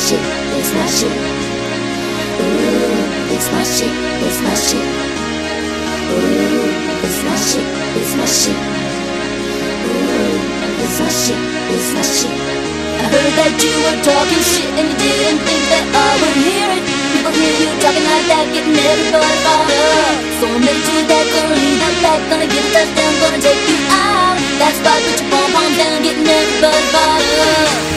shit, it's my shit. Ooh, it's my shit, it's my shit. Ooh, it's my shit, it's my shit. Ooh, it's my shit, it's my shit. I heard that you were talking shit and you didn't think that I would hear it. People hear you talking like that, getting everybody fired up. So I made you that, gonna lead that back, gonna get a touchdown, gonna take you out. That spot, put your pom-pom down, getting everybody fired up.